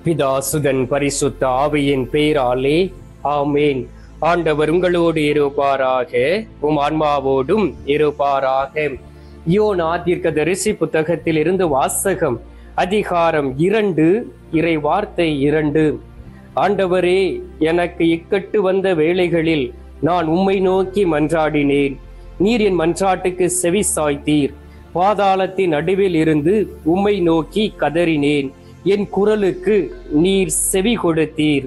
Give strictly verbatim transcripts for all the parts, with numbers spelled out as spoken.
பிதா சுதன் பரிசுத்த ஆவியின் பெயராலே ஆமேன். ஆண்டவர் உங்களோடு இருப்பாராக, உம் ஆன்மாவோடும் இருப்பாராக. யோனா தீர்க்கதரிசி புத்தகத்தில் இருந்து வாசகம். அதிகாரம் இரண்டு, இறை வார்த்தை இரண்டு. ஆண்டவரே, எனக்கு இக்கட்டு வந்த வேளைகளில் நான் உம்மை நோக்கி மன்றாடினேன். நீர் என் மன்றாட்டுக்கு செவி சாய்த்தீர். பாதாளத்தின் நடுவில் இருந்து உம்மை நோக்கி கதறினேன். என் குரலுக்கு நீர் செவி கொடுத்தீர்.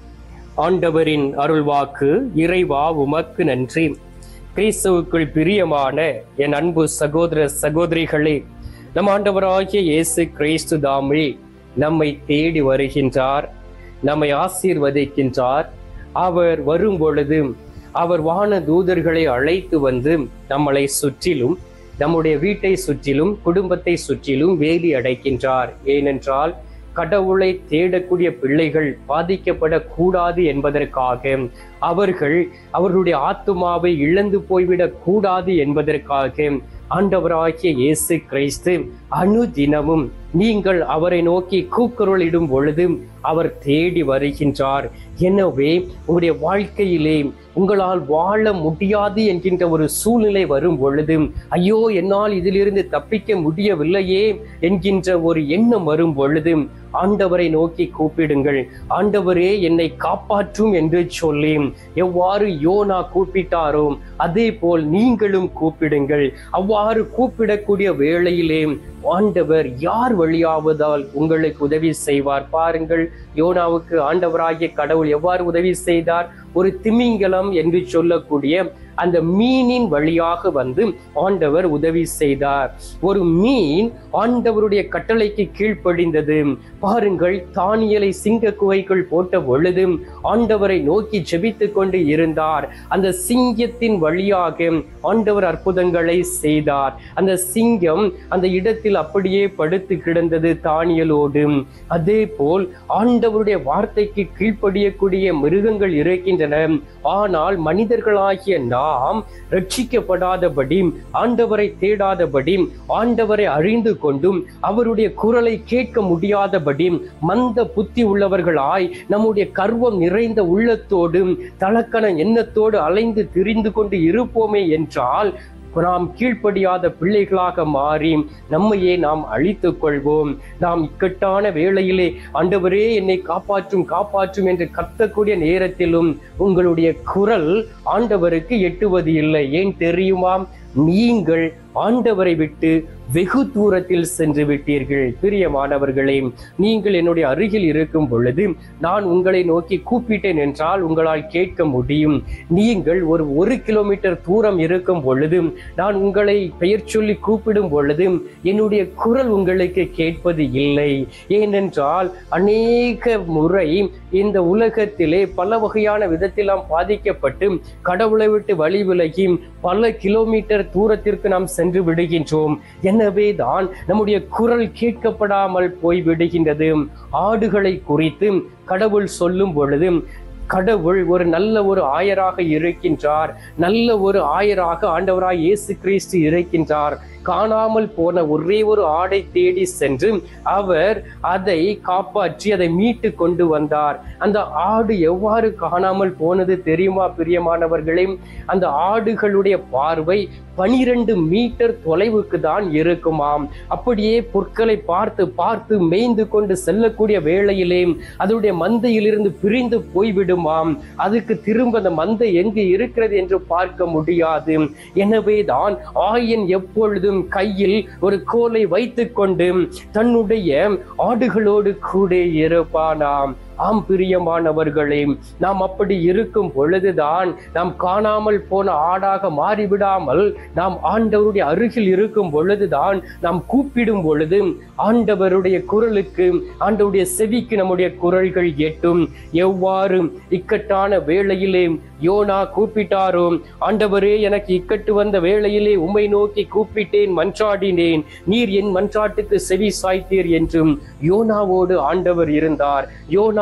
ஆண்டவரின் அருள்வாக்கு. இறைவா உமக்கு நன்றி. கிறிஸ்துவுக்குள் பிரியமான என் அன்பு சகோதர சகோதரிகளே, நம் ஆண்டவராகிய இயேசு கிறிஸ்து தாமே நம்மை தேடி வருகின்றார், நம்மை ஆசீர்வதிக்கின்றார். அவர் வரும் பொழுது அவர் வான தூதர்களை அழைத்து வந்து நம்மளை சுற்றிலும், நம்முடைய வீட்டை சுற்றிலும், குடும்பத்தை சுற்றிலும் வேலி அடைக்கின்றார். ஏனென்றால் கடவுளை தேடக்கூடிய பிள்ளைகள் பாதிக்கப்படக்கூடாது என்பதற்காக, அவர்கள் அவர்களுடைய ஆத்துமாவை இழந்து போய்விடக் கூடாது என்பதற்காக ஆண்டவராகிய இயேசு கிறிஸ்து அனுதினமும் நீங்கள் அவரை நோக்கி கூக்குரலிடும் பொழுது அவர் தேடி வருகின்றார். எனவே உங்களுடைய வாழ்க்கையிலே உங்களால் வாழ முடியாது என்கின்ற ஒரு சூழ்நிலை வரும் பொழுது, ஐயோ என்னால் இதிலிருந்து தப்பிக்க முடியவில்லையே என்கின்ற ஒரு எண்ணம் வரும் பொழுது ஆண்டவரை நோக்கி கூப்பிடுங்கள். ஆண்டவரே என்னை காப்பாற்றும் என்று சொல்லி எவ்வாறு யோனா கூப்பிட்டாரோ அதே போல் நீங்களும் கூப்பிடுங்கள். அவ்வாறு கூப்பிடக்கூடிய வேளையிலே ஆண்டவர் யார் வழியாவதால் உங்களுக்கு உதவி செய்வார். பாருங்கள், யோனாவுக்கு ஆண்டவராகிய கடவுள் எவ்வாறு உதவி செய்தார். ஒரு திமிங்கலம் என்று சொல்லக்கூடிய அந்த மீனின் வழியாக வந்து ஆண்டவர் உதவி செய்தார். ஒரு மீன் ஆண்டவருடைய கட்டளைக்கு கீழ்ப்படிந்தது. பாருங்கள், தானியலை சிங்க குகைக்குள் போட்ட பொழுது ஆண்டவரை நோக்கி ஜெபித்து கொண்டு இருந்தார். அந்த சிங்கத்தின் வழியாக ஆண்டவர் அற்புதங்களை செய்தார். அந்த சிங்கம் அந்த இடத்தில் அப்படியே படுத்து கிடந்தது தானியலோடு. அதே போல் ஆண்டவருடைய வார்த்தைக்கு கீழ்ப்படியக்கூடிய மிருகங்கள் இருக்கின்றன. ஆனால் மனிதர்களாகிய நாம் ரட்சிக்கப்படாதபடி, ஆண்டவரை தேடாதபடி, ஆண்டவரை அறிந்து கொண்டும் அவருடைய குரலை கேட்க முடியாதபடி மந்த புத்தி உள்ளவர்களாய் நம்முடைய கர்வம் நிறைந்த உள்ளத்தோடு தலக்கண எண்ணத்தோடு அலைந்து திரிந்து கொண்டு இருப்போமே என்றால் நாம் கீழ்ப்படியாத பிள்ளைகளாக மாறி நம்மையே நாம் அழித்துக் கொள்வோம். நாம் இக்கட்டான வேளையிலே ஆண்டவரே என்னை காப்பாற்றும் காப்பாற்றும் என்று கத்தக்கூடிய நேரத்திலும் உங்களுடைய குரல் ஆண்டவருக்கு எட்டுவது இல்லை. ஏன் தெரியுமா? நீங்கள் ஆண்டவரை விட்டு வெகு தூரத்தில் சென்று விட்டீர்கள். பிரியமானவர்களே, நீங்கள் என்னுடைய அருகில் இருக்கும் பொழுது நான் உங்களை நோக்கி கூப்பிட்டேன் என்றால் உங்களால் கேட்க முடியும். நீங்கள் ஒரு ஒரு கிலோமீட்டர் தூரம் இருக்கும் பொழுது நான் உங்களை பெயர் சொல்லி கூப்பிடும் பொழுது என்னுடைய குரல் உங்களுக்கு கேட்பது இல்லை. ஏனென்றால் அநேக முறை இந்த உலகத்திலே பல வகையான விதத்தில் நாம் பாதிக்கப்பட்டு கடவுளை விட்டு வழி விலகி பல கிலோமீட்டர் தூரத்திற்கு நாம் சென்று விடுகின்றோம். எனவே தான் நம்முடைய குரல் கேட்கப்படாமல் போய் விடுகின்றது. ஆடுகளை குறித்து கடவுள் சொல்லும் பொழுது கடவுள் ஒரு நல்ல ஒரு ஆயராக இருக்கின்றார். நல்ல ஒரு ஆயராக ஆண்டவராய் இயேசு கிறிஸ்து இருக்கின்றார். காணாமல் போன ஒரே ஒரு ஆடை தேடி சென்று அவர் அதை காப்பாற்றி அதை மீட்டு கொண்டு வந்தார். அந்த ஆடு எவ்வாறு காணாமல் போனது தெரியுமா பிரியமானவர்களே? அந்த ஆடுகளுடைய பார்வை பனிரெண்டு மீட்டர் தொலைவுக்கு தான் இருக்குமாம். அப்படியே பொற்களை பார்த்து பார்த்து மேய்ந்து கொண்டு செல்லக்கூடிய வேளையிலே அதனுடைய மந்தையிலிருந்து பிரிந்து போய்விடுமாம். அதுக்கு திரும்ப அந்த மந்தை எங்கு இருக்கிறது என்று பார்க்க முடியாது. எனவே தான் ஆயன் எப்பொழுதும் கையில் ஒரு கோலை வைத்துக் கொண்டு தன்னுடைய ஆடுகளோடு கூட இருப்பானாம். ஆம் பிரியமானவர்களே, நாம் அப்படி இருக்கும் பொழுதுதான் நாம் காணாமல் போன ஆடாக மாறிவிடாமல் நாம் ஆண்டவருடைய அருகில் இருக்கும் பொழுதுதான் நாம் கூப்பிடும் பொழுது ஆண்டவருடைய குரலுக்கு, ஆண்டவருடைய செவிக்கு நம்முடைய குரல்கள் எட்டும். எவ்வாறு இக்கட்டான வேளையிலே யோனா கூப்பிட்டாரோ, ஆண்டவரே எனக்கு இக்கட்டு வந்த வேளையிலே உம்மை நோக்கி கூப்பிட்டேன், மன்றாடினேன், நீர் என் மன்றாட்டுக்கு செவி சாய்த்தீர் என்றும் யோனாவோடு ஆண்டவர் இருந்தார். யோனா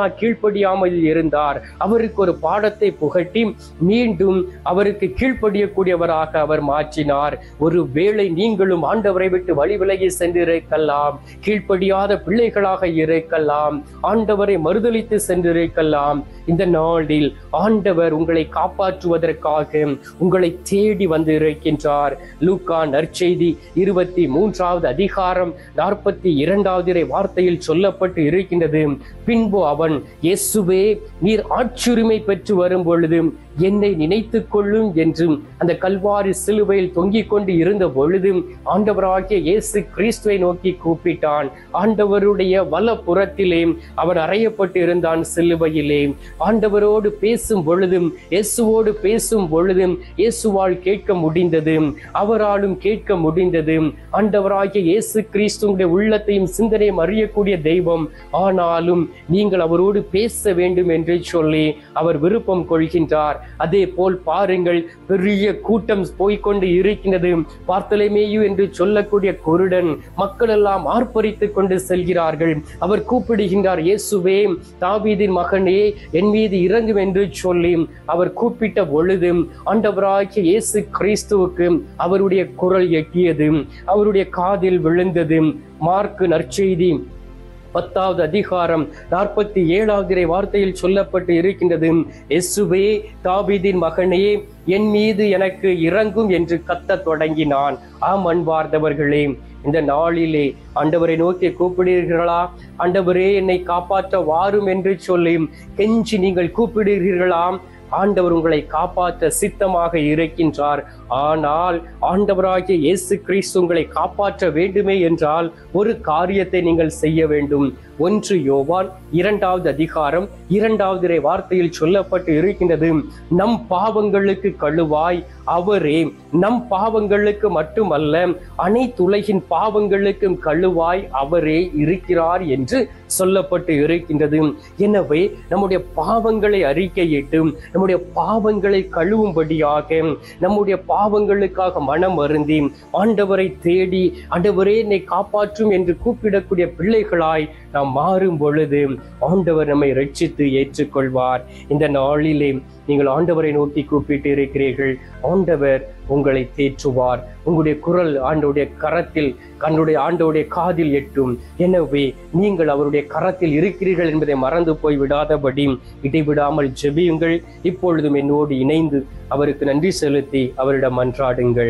கீழ்ப்படியாமல் இருந்தார். அவருக்கு ஒரு பாடத்தை புகட்டி மீண்டும் அவருக்கு கீழ்ப்படியக்கூடியவராக அவர் மாற்றினார். ஒரு வேளை நீங்களும் ஆண்டவரை விட்டு வழி விலகி சென்றிருக்கலாம், கீழ்ப்படியாத பிள்ளைகளாக இருக்கலாம், ஆண்டவரை மறுதலித்து சென்றிருக்கலாம். இந்த நாளில் ஆண்டவர் உங்களை காப்பாற்றுவதற்காக உங்களை தேடி வந்து இருக்கின்றார். லூக்கா நற்செய்தி இருபத்தி மூன்றாவது அதிகாரம் நாற்பத்தி இரண்டாவது வார்த்தையில் சொல்லப்பட்டு இருக்கின்றது. பின்பு அவன், இயேசுவே, நீர் ஆட்சியுரிமை பெற்று வரும் பொழுது என்னை நினைத்துக் கொள்ளும் என்று அந்த கல்வாரி சிலுவையில் தொங்கிக் கொண்டு இருந்த பொழுது ஆண்டவராகிய இயேசு கிறிஸ்துவை நோக்கி கூப்பிட்டான். ஆண்டவருடைய வல புறத்திலே அவன் அறையப்பட்டு இருந்தான் சிலுவையிலே. ஆண்டவரோடு பேசும் பொழுதும் இயேசுவோடு பேசும் பொழுதும் இயேசுவால் கேட்க முடிந்தது, அவராலும் கேட்க முடிந்தது. ஆண்டவராகிய இயேசு கிறிஸ்துடைய உள்ளத்தையும் சிந்தனையும் அறியக்கூடிய தெய்வம். ஆனாலும் நீங்கள் அவரோடு பேச வேண்டும் என்று சொல்லி அவர் விருப்பம் கொள்கின்றார். அதே போல் பாருங்கள், பெரிய கூட்டம் போய்கொண்டு இருக்கின்றது. பார்த்தலேமேயு என்று சொல்லக்கூடிய குருடன் மக்கள் எல்லாம் ஆர்ப்பரித்துக் கொண்டு செல்கிறார்கள். அவர் கூப்பிடுகின்றார், இயேசுவே, தாவீதின் மகனே, என் மீது இறங்கும் என்று சொல்லி அவர் கூப்பிட்ட பொழுது ஆண்டவராகிய இயேசு கிறிஸ்துவுக்கு அவருடைய குரல் எட்டியது, அவருடைய காதில் விழுந்தது. மார்க்கு நற்செய்தி பத்தாவது அதிகாரம் நாற்பத்தி ஏழாவது வார்த்தையில் சொல்லப்பட்டு இருக்கின்றது, இயேசுவே, தாவீதின் மகனே, என் மீது எனக்கு இறங்கும் என்று கத்த தொடங்கினான். ஆம் அன்பார்ந்தவர்களே, இந்த நாளிலே ஆண்டவரை நோக்கி கூப்பிடுகிறீர்களா? ஆண்டவரே, என்னை காப்பாற்ற வாரும் என்று சொல்லி கெஞ்சி நீங்கள் கூப்பிடுகிறீர்களா? ஆண்டவர் உங்களை காப்பாற்ற சித்தமாக இருக்கின்றார். ஆனால் ஆண்டவராகிய இயேசு கிறிஸ்து உங்களை காப்பாற்ற வேண்டுமே என்றால் ஒரு காரியத்தை நீங்கள் செய்ய வேண்டும். ஒன்று யோவான் இரண்டாவது அதிகாரம் இரண்டாவது வார்த்தையில் சொல்லப்பட்டு இருக்கின்றது, நம் பாவங்களுக்கு கழுவாய் அவரே, நம் பாவங்களுக்கு மட்டுமல்ல அனைத்துலகின் பாவங்களுக்கும் கழுவாய் அவரே இருக்கிறார் என்று சொல்லப்பட்டு இருக்கின்றது. எனவே நம்முடைய பாவங்களை அறிக்கையிட்டு நம்முடைய பாவங்களை கழுவும்படியாக, நம்முடைய பாவங்களுக்காக மனம் அருந்தி ஆண்டவரை தேடி, ஆண்டவரே என்னை காப்பாற்றும் என்று கூப்பிடக்கூடிய பிள்ளைகளாய் நாம் மாறும் பொழுது ஆண்டவர் நம்மை ரட்சித்து ஏற்றுக்கொள்வார். இந்த நாளிலே நீங்கள் ஆண்டவரை நோக்கி கூப்பிட்டு இருக்கிறீர்கள், ஆண்டவர் உங்களை தேற்றுவார். உங்களுடைய குரல் ஆண்டோடைய கரத்தில், கண்ணுடைய ஆண்டோடைய காதில் எட்டும். எனவே நீங்கள் அவருடைய கரத்தில் இருக்கிறீர்கள் என்பதை மறந்து போய் விடாதபடி இடைவிடாமல் ஜெபியுங்கள். இப்பொழுதும் என்னோடு இணைந்து அவருக்கு நன்றி செலுத்தி அவரிடம் மன்றாடுங்கள்.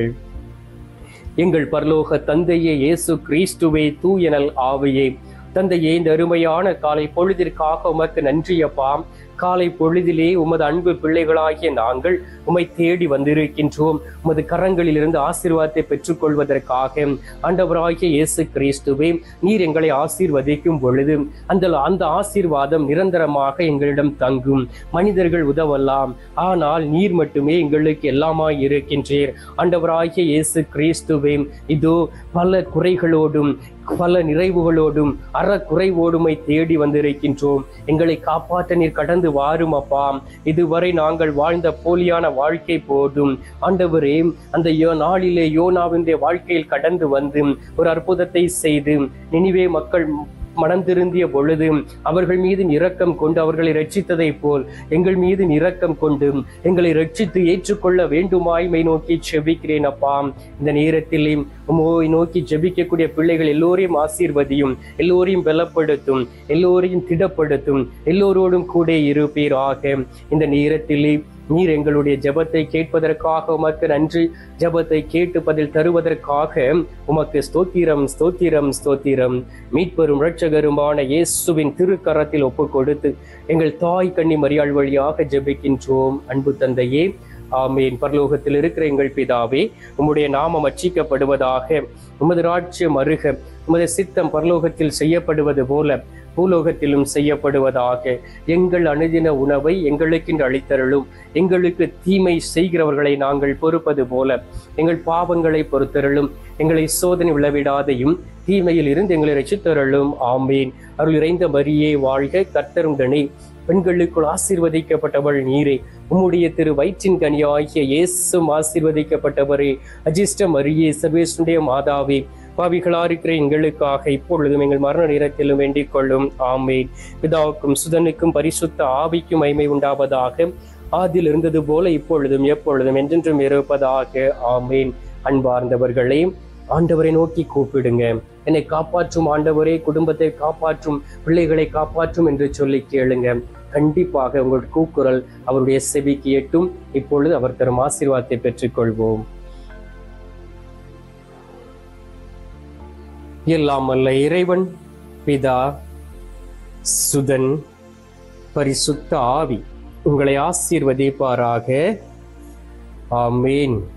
எங்கள் பரலோக தந்தையே, இயேசு கிறிஸ்துவே, தூயனல் ஆவியே, தந்தையே, இந்த அருமையான காலை பொழுதிற்காக உமக்கு நன்றியப்பா. காலை பொழுதிலே உமது அன்பு பிள்ளைகளாகிய நாங்கள் உம்மை தேடி வந்திருக்கின்றோம். உமது கரங்களில் இருந்து ஆசீர்வாதத்தை பெற்றுக்கொள்வதற்காக. ஆண்டவராகிய இயேசு கிறிஸ்துவே, நீர் எங்களை ஆசீர்வதிக்கும் பொழுது அந்த அந்த ஆசீர்வாதம் நிரந்தரமாக எங்களிடம் தங்கும். மனிதர்கள் உதவலாம், ஆனால் நீர் மட்டுமே எங்களுக்கு எல்லாமாய் இருக்கின்றீர். ஆண்டவராகிய இயேசு கிறிஸ்துவே, இதோ பல குறைகளோடும் பல நிறைவுகளோடும் அற குறைவோடுமை தேடி வந்திருக்கின்றோம். எங்களை காப்பாற்ற நீர் கடந்து வாரும் அப்பா. இதுவரை நாங்கள் வாழ்ந்த போலியான வாழ்க்கை போதும். ஆண்டவரே, அந்த நாளிலே யோனாவினுடைய வாழ்க்கையில் கடந்து வந்து ஒரு அற்புதத்தை செய்து நினிவே மக்கள் மனம் திருந்திய பொழுது அவர்கள் மீது இரக்கம் கொண்டு அவர்களை ரட்சித்ததை போல் எங்கள் மீது இரக்கம் கொண்டு எங்களை ரட்சித்து ஏற்றுக்கொள்ள வேண்டுமாய்மை நோக்கி ஜெபிக்கிறேன் அப்பா. இந்த நேரத்திலே உம்மை நோக்கி ஜெபிக்கக்கூடிய பிள்ளைகள் எல்லோரையும் ஆசீர்வதியும், எல்லோரையும் பலப்படுத்தும், எல்லோரையும் திடப்படுத்தும், எல்லோரோடும் கூட இருப்பீராக. இந்த நேரத்திலே நீர் எங்களுடைய ஜெபத்தை கேட்பதற்காக உமக்கு நன்றி. ஜெபத்தை கேட்டு பதில் தருவதற்காக உமக்கு ஸ்தோத்திரம், ஸ்தோத்திரம், ஸ்தோத்திரம். மீட்பெரும் இரட்சகருமான இயேசுவின் திருக்கரத்தில் ஒப்பு கொடுத்து எங்கள் தாய் கன்னி மரியாள் வழியாக ஜெபிக்கின்றோம். அன்பு தந்தையே, ஆமேன். பரலோகத்தில் இருக்கிற எங்கள் பிதாவே, உம்முடைய நாமம் அர்ச்சிக்கப்படுவதாக, உமது ராஜ்யம் அருக, உமது சித்தம் பரலோகத்தில் செய்யப்படுவது போல பூலோகத்திலும் செய்யப்படுவதாக. எங்கள் அனுதின உணவை எங்களுக்கென்று அளித்தருளும். எங்களுக்கு தீமை செய்கிறவர்களை நாங்கள் பொறுப்பது போல எங்கள் பாவங்களை பொறுத்தருளும். எங்களை சோதனை விளைவிடாதையும் தீமையில் இருந்து எங்களை ரட்சித்தருளும். ஆமேன். அருள் இறைந்த மரியே வாழ்க, கர்த்தருடனே, பெண்களுக்குள் ஆசீர்வதிக்கப்பட்டவள் நீரே, உம்முடைய திரு வயிற்றின் கனியாகிய இயேசும் ஆசீர்வதிக்கப்பட்டவரே. அஜிஷ்ட மரியே, சர்வேஸ்வருடைய மாதாவே, பாவிகளா இருக்கிற எங்களுக்காக இப்பொழுதும் எங்கள் மரண நேரத்திலும் வேண்டிக் கொள்ளும். ஆமேன். பிதாவுக்கும் சுதனுக்கும் பரிசுத்த ஆவிக்கும் மகிமை உண்டாவதாக. ஆதியில் இருந்தது போல இப்பொழுதும் எப்பொழுதும் என்றென்றும் இருப்பதாக. ஆமேன். அன்பார்ந்தவர்களே, ஆண்டவரை நோக்கி கூப்பிடுங்க. என்னை காப்பாற்றும் ஆண்டவரே, குடும்பத்தை காப்பாற்றும், பிள்ளைகளை காப்பாற்றும் என்று சொல்லி கேளுங்க. கண்டிப்பாக உங்கள் கூக்குரல் அவருடைய செவிக்கு எட்டும். இப்பொழுது அவர் தரும் ஆசீர்வாதத்தை பெற்றுக்கொள்வோம். எல்லாம் அல்ல இறைவன் பிதா, சுதன், பரிசுத்த ஆவி உங்களை ஆசீர்வதிப்பாராக. ஆமேன்.